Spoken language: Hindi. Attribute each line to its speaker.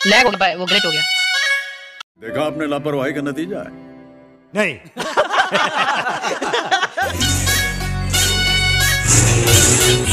Speaker 1: लैग हो गया, वो ग्लिच हो गया।
Speaker 2: देखा आपने लापरवाही का नतीजा है।
Speaker 3: नहीं